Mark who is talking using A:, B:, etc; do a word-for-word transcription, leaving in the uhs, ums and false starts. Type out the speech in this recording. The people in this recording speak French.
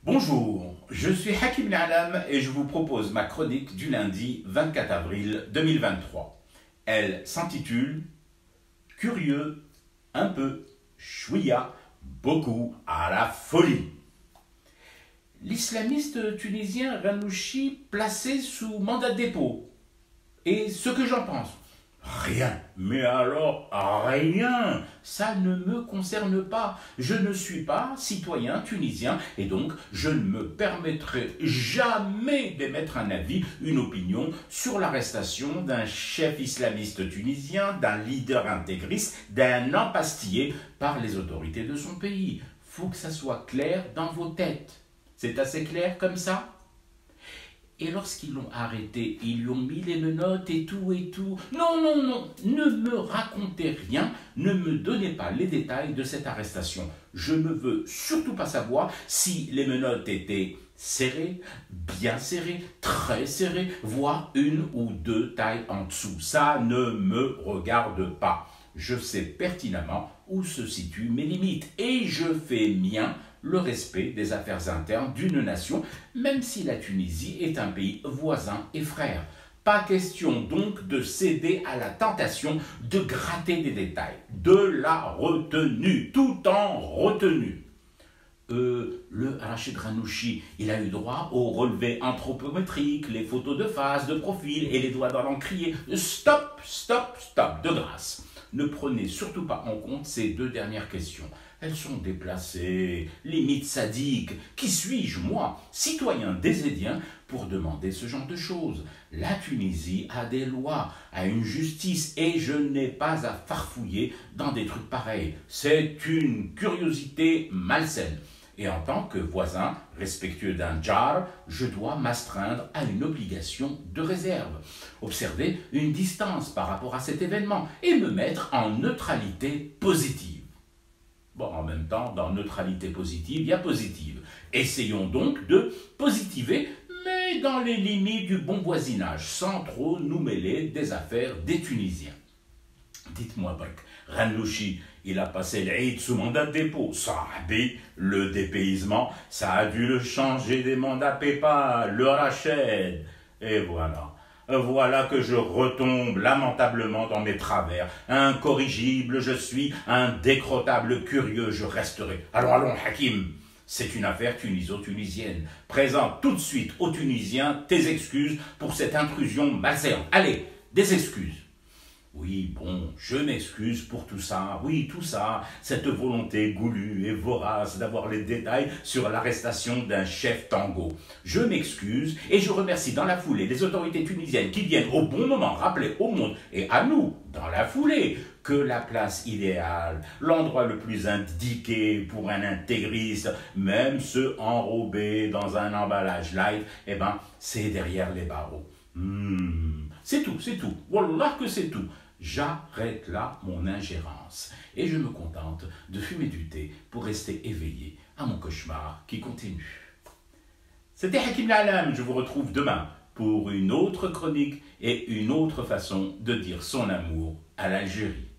A: Bonjour, je suis Hakim L'Alam et je vous propose ma chronique du lundi vingt-quatre avril deux mille vingt-trois. Elle s'intitule « Curieux, un peu, chouïa, beaucoup à la folie ». L'islamiste tunisien Ranouchi placé sous mandat de dépôt. Et ce que j'en pense? Rien, mais alors rien, ça ne me concerne pas. Je ne suis pas citoyen tunisien et donc je ne me permettrai jamais d'émettre un avis, une opinion sur l'arrestation d'un chef islamiste tunisien, d'un leader intégriste, d'un empastillé par les autorités de son pays. Faut que ça soit clair dans vos têtes. C'est assez clair comme ça? Et lorsqu'ils l'ont arrêté, ils lui ont mis les menottes et tout et tout. Non, non, non, ne me racontez rien, ne me donnez pas les détails de cette arrestation. Je ne veux surtout pas savoir si les menottes étaient serrées, bien serrées, très serrées, voire une ou deux tailles en dessous. Ça ne me regarde pas. Je sais pertinemment où se situent mes limites et je fais mien le respect des affaires internes d'une nation, même si la Tunisie est un pays voisin et frère. Pas question donc de céder à la tentation de gratter des détails, de la retenue, tout en retenue. Euh, le Rachid Ranouchi, il a eu droit aux relevés anthropométriques, les photos de face, de profil et les doigts dans l'encrier. Stop, stop, stop, de grâce. Ne prenez surtout pas en compte ces deux dernières questions. Elles sont déplacées, limite sadiques. Qui suis-je, moi, citoyen désédien, pour demander ce genre de choses? La Tunisie a des lois, a une justice, et je n'ai pas à farfouiller dans des trucs pareils. C'est une curiosité malsaine. Et en tant que voisin respectueux d'un djar, je dois m'astreindre à une obligation de réserve, observer une distance par rapport à cet événement et me mettre en neutralité positive. Bon, en même temps, dans neutralité positive, il y a positive. Essayons donc de positiver, mais dans les limites du bon voisinage, sans trop nous mêler des affaires des Tunisiens. Dites-moi, Brek, Ranouchi, il a passé l'Aïd sous mandat de dépôt. Sahabi, le dépaysement, ça a dû le changer des mandats PayPal, le rachède. Et voilà. Voilà que je retombe lamentablement dans mes travers. Incorrigible je suis, indécrottable curieux je resterai. Allons, allons, Hakim. C'est une affaire tuniso-tunisienne. Présente tout de suite aux Tunisiens tes excuses pour cette intrusion malsaine. Allez, des excuses. Oui, bon, je m'excuse pour tout ça, oui, tout ça, cette volonté goulue et vorace d'avoir les détails sur l'arrestation d'un chef tango. Je m'excuse et je remercie dans la foulée les autorités tunisiennes qui viennent au bon moment rappeler au monde et à nous, dans la foulée, que la place idéale, l'endroit le plus indiqué pour un intégriste, même se enrober dans un emballage light, eh ben, c'est derrière les barreaux. Hmm, c'est tout, c'est tout. Wallah que c'est tout. J'arrête là mon ingérence et je me contente de fumer du thé pour rester éveillé à mon cauchemar qui continue. C'était Hakim L'Alam, je vous retrouve demain pour une autre chronique et une autre façon de dire son amour à l'Algérie.